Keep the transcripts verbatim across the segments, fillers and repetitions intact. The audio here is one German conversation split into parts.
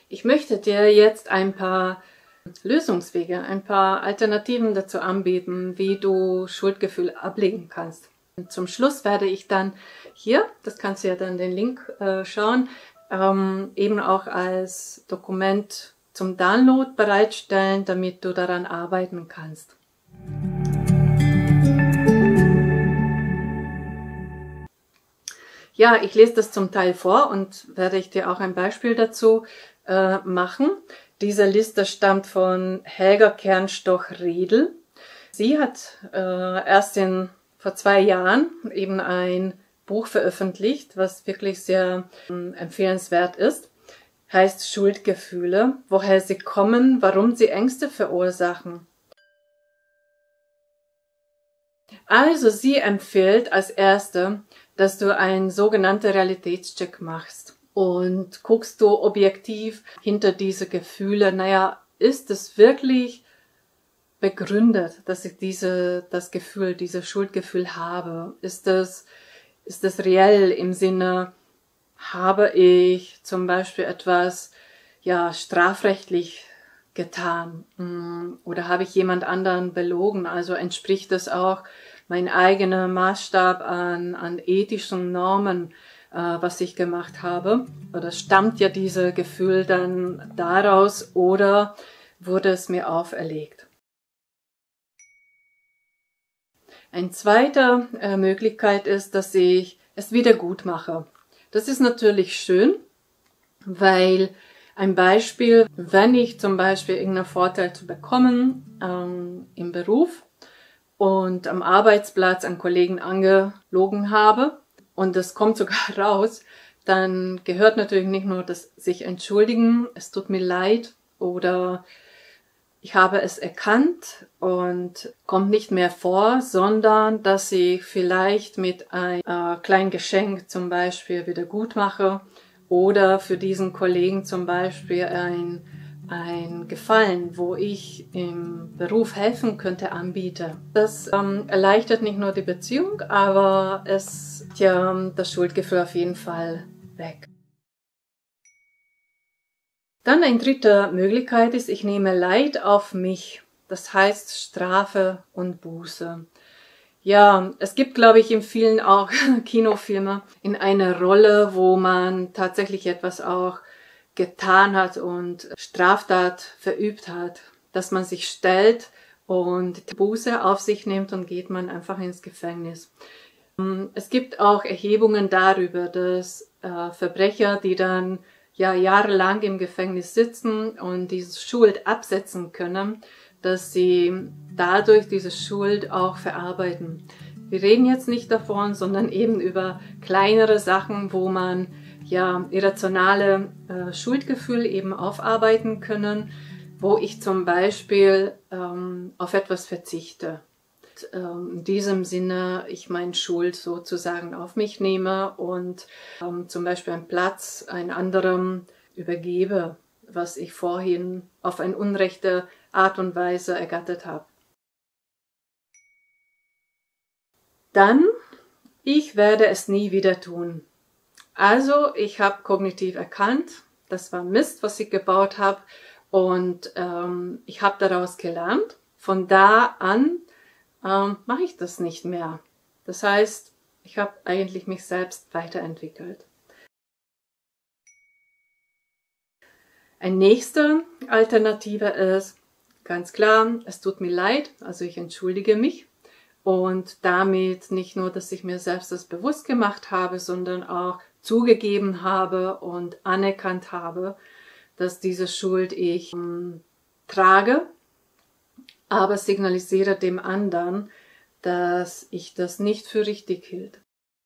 Ich möchte dir jetzt ein paar Lösungswege, ein paar Alternativen dazu anbieten, wie du Schuldgefühl ablegen kannst. Und zum Schluss werde ich dann hier, das kannst du ja dann den Link äh, schauen, ähm, eben auch als Dokument zum Download bereitstellen, damit du daran arbeiten kannst. Ja, ich lese das zum Teil vor und werde ich dir auch ein Beispiel dazu äh, machen. Diese Liste stammt von Helga Kernstoch-Riedel. Sie hat äh, erst in, vor zwei Jahren eben ein Buch veröffentlicht, was wirklich sehr äh, empfehlenswert ist. Heißt Schuldgefühle, woher sie kommen, warum sie Ängste verursachen. Also sie empfiehlt als Erste, dass du einen sogenannten Realitätscheck machst und guckst du objektiv hinter diese Gefühle. Naja, ist es wirklich begründet, dass ich diese, das Gefühl, dieses Schuldgefühl habe? Ist es, ist es reell im Sinne, habe ich zum Beispiel etwas, ja, strafrechtlich getan? Oder habe ich jemand anderen belogen? Also entspricht es auch mein eigener Maßstab an, an ethischen Normen, äh, was ich gemacht habe? Oder stammt ja dieses Gefühl dann daraus oder wurde es mir auferlegt? Eine zweite äh, Möglichkeit ist, dass ich es wieder gut mache. Das ist natürlich schön, weil ein Beispiel, wenn ich zum Beispiel irgendeinen Vorteil zu bekommen ähm, im Beruf und am Arbeitsplatz einen Kollegen angelogen habe und das kommt sogar raus, dann gehört natürlich nicht nur das sich entschuldigen, es tut mir leid oder ich habe es erkannt und kommt nicht mehr vor, sondern dass ich vielleicht mit einem äh, kleinen Geschenk zum Beispiel wieder gut mache oder für diesen Kollegen zum Beispiel ein ein Gefallen, wo ich im Beruf helfen könnte, anbiete. Das ähm, erleichtert nicht nur die Beziehung, aber es ist ja das Schuldgefühl auf jeden Fall weg. Dann eine dritte Möglichkeit ist, ich nehme Leid auf mich. Das heißt Strafe und Buße. Ja, es gibt, glaube ich, in vielen auch Kinofilme in einer Rolle, wo man tatsächlich etwas auch getan hat und Straftat verübt hat, dass man sich stellt und Buße auf sich nimmt und geht man einfach ins Gefängnis. Es gibt auch Erhebungen darüber, dass äh, Verbrecher, die dann ja jahrelang im Gefängnis sitzen und diese Schuld absetzen können, dass sie dadurch diese Schuld auch verarbeiten. Wir reden jetzt nicht davon, sondern eben über kleinere Sachen, wo man ja irrationale äh, Schuldgefühle eben aufarbeiten können, wo ich zum Beispiel ähm, auf etwas verzichte. Und, ähm, in diesem Sinne ich meine Schuld sozusagen auf mich nehme und ähm, zum Beispiel einen Platz einem anderen übergebe, was ich vorhin auf eine unrechte Art und Weise ergattert habe. Dann, ich werde es nie wieder tun. Also, ich habe kognitiv erkannt, das war Mist, was ich gebaut habe und ähm, ich habe daraus gelernt. Von da an ähm, mache ich das nicht mehr. Das heißt, ich habe eigentlich mich selbst weiterentwickelt. Eine nächste Alternative ist, ganz klar, es tut mir leid, also ich entschuldige mich. Und damit nicht nur, dass ich mir selbst das bewusst gemacht habe, sondern auch zugegeben habe und anerkannt habe, dass diese Schuld ich ähm, trage, aber signalisiere dem anderen, dass ich das nicht für richtig hielt.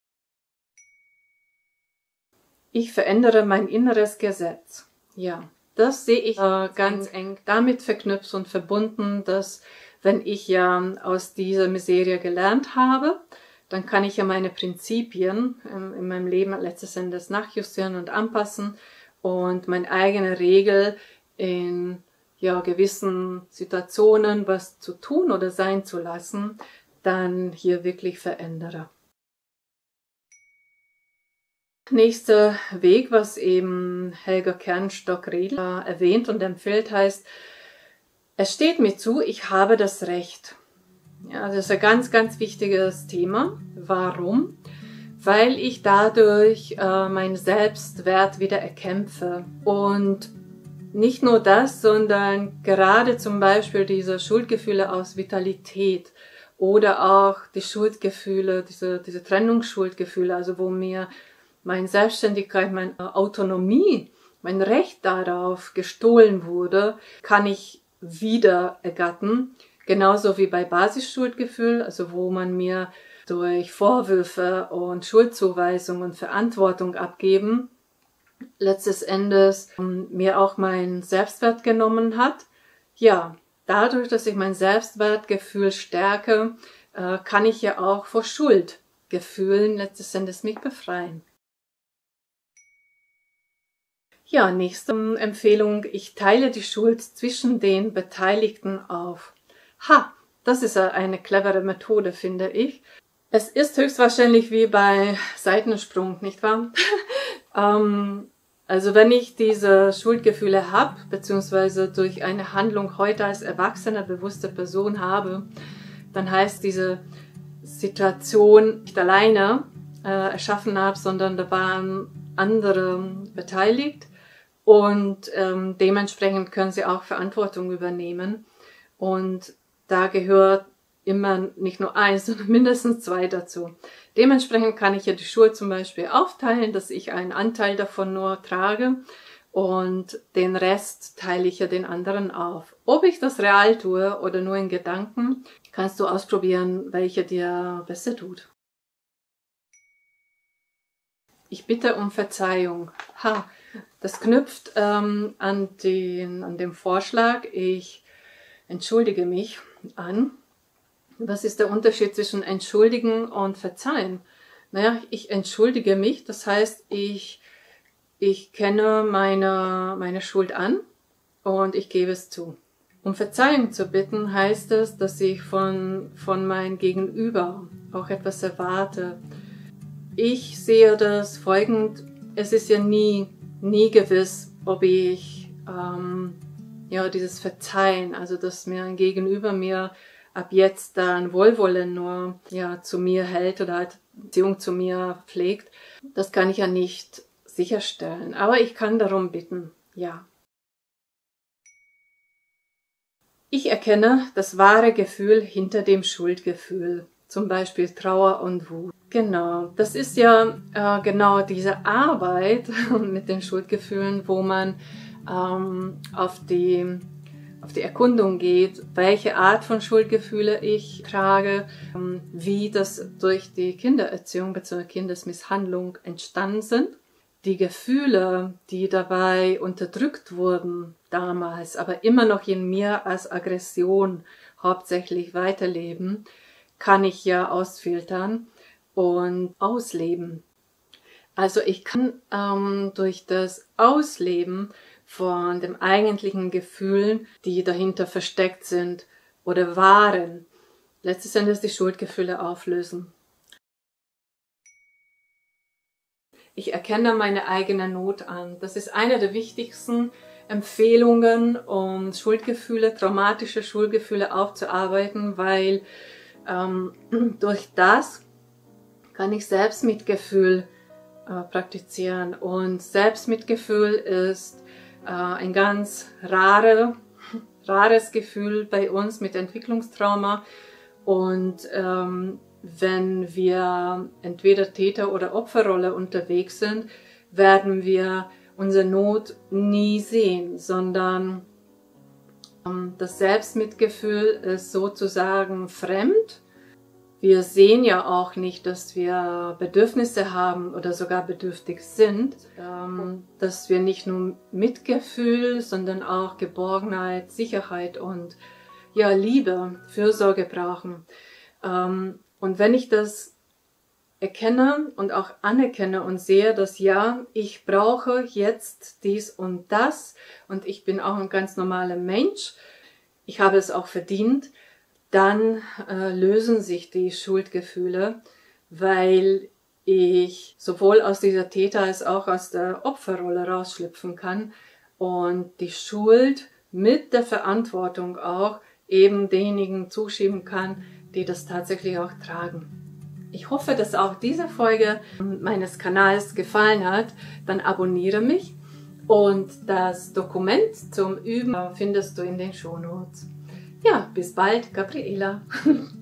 Ich verändere mein inneres Gesetz. Ja, das sehe ich äh, ganz eng damit verknüpft und verbunden, dass wenn ich ja aus dieser Miserie gelernt habe, dann kann ich ja meine Prinzipien ähm, in meinem Leben letztes Endes nachjustieren und anpassen und meine eigene Regel in ja, gewissen Situationen was zu tun oder sein zu lassen, dann hier wirklich verändere. Nächster Weg, was eben Helga Kernstock-Redl erwähnt und empfiehlt, heißt: Es steht mir zu, ich habe das Recht. Ja, das ist ein ganz, ganz wichtiges Thema. Warum? Weil ich dadurch äh, meinen Selbstwert wieder erkämpfe. Und nicht nur das, sondern gerade zum Beispiel diese Schuldgefühle aus Vitalität oder auch die Schuldgefühle, diese, diese Trennungsschuldgefühle, also wo mir meine Selbstständigkeit, meine Autonomie, mein Recht darauf gestohlen wurde, kann ich wieder ergattern. Genauso wie bei Basisschuldgefühl, also wo man mir durch Vorwürfe und Schuldzuweisungen Verantwortung abgeben, letztes Endes mir auch mein Selbstwert genommen hat. Ja, dadurch, dass ich mein Selbstwertgefühl stärke, kann ich ja auch vor Schuldgefühlen letztes Endes mich befreien. Ja, nächste Empfehlung: Ich teile die Schuld zwischen den Beteiligten auf. Ha, das ist eine clevere Methode, finde ich. Es ist höchstwahrscheinlich wie bei Seitensprung, nicht wahr? ähm, also wenn ich diese Schuldgefühle habe, beziehungsweise durch eine Handlung heute als erwachsene, bewusste Person habe, dann heißt diese Situation nicht alleine äh, erschaffen habe, sondern da waren andere beteiligt und ähm, dementsprechend können sie auch Verantwortung übernehmen. Und da gehört immer nicht nur eins, sondern mindestens zwei dazu. Dementsprechend kann ich ja die Schuld zum Beispiel aufteilen, dass ich einen Anteil davon nur trage und den Rest teile ich ja den anderen auf. Ob ich das real tue oder nur in Gedanken, kannst du ausprobieren, welche dir besser tut. Ich bitte um Verzeihung. Ha, das knüpft ähm, an, den, an den Vorschlag, ich entschuldige mich an. Was ist der Unterschied zwischen entschuldigen und verzeihen? Naja, ich entschuldige mich, das heißt, ich, ich kenne meine, meine Schuld an und ich gebe es zu. Um Verzeihung zu bitten, heißt es, dass ich von, von meinem Gegenüber auch etwas erwarte. Ich sehe das folgend: Es ist ja nie, nie gewiss, ob ich ähm, ja, dieses Verzeihen, also dass mir ein Gegenüber mir ab jetzt dann Wohlwollen nur ja, zu mir hält oder halt Beziehung zu mir pflegt, das kann ich ja nicht sicherstellen. Aber ich kann darum bitten, ja. Ich erkenne das wahre Gefühl hinter dem Schuldgefühl, zum Beispiel Trauer und Wut. Genau, das ist ja äh, genau diese Arbeit mit den Schuldgefühlen, wo man ähm, auf die auf die Erkundung geht, welche Art von Schuldgefühle ich trage, wie das durch die Kindererziehung bzw. Kindesmisshandlung entstanden sind. Die Gefühle, die dabei unterdrückt wurden damals, aber immer noch in mir als Aggression hauptsächlich weiterleben, kann ich ja ausfiltern und ausleben. Also ich kann ähm, durch das Ausleben von den eigentlichen Gefühlen, die dahinter versteckt sind oder waren, letztes Endes die Schuldgefühle auflösen. Ich erkenne meine eigene Not an. Das ist eine der wichtigsten Empfehlungen, um Schuldgefühle, traumatische Schuldgefühle aufzuarbeiten, weil ähm, durch das kann ich Selbstmitgefühl äh, praktizieren. Und Selbstmitgefühl ist äh, ein ganz rare, rares Gefühl bei uns mit Entwicklungstrauma. Und ähm, wenn wir entweder Täter- oder Opferrolle unterwegs sind, werden wir unsere Not nie sehen, sondern ähm, das Selbstmitgefühl ist sozusagen fremd. Wir sehen ja auch nicht, dass wir Bedürfnisse haben oder sogar bedürftig sind, ähm, dass wir nicht nur Mitgefühl, sondern auch Geborgenheit, Sicherheit und ja, Liebe, Fürsorge brauchen. Ähm, und wenn ich das erkenne und auch anerkenne und sehe, dass ja, ich brauche jetzt dies und das und ich bin auch ein ganz normaler Mensch, ich habe es auch verdient, dann äh, lösen sich die Schuldgefühle, weil ich sowohl aus dieser Täter- als auch aus der Opferrolle rausschlüpfen kann und die Schuld mit der Verantwortung auch eben denjenigen zuschieben kann, die das tatsächlich auch tragen. Ich hoffe, dass auch diese Folge meines Kanals gefallen hat. Dann abonniere mich und das Dokument zum Üben findest du in den Shownotes. Ja, bis bald, Gabriela.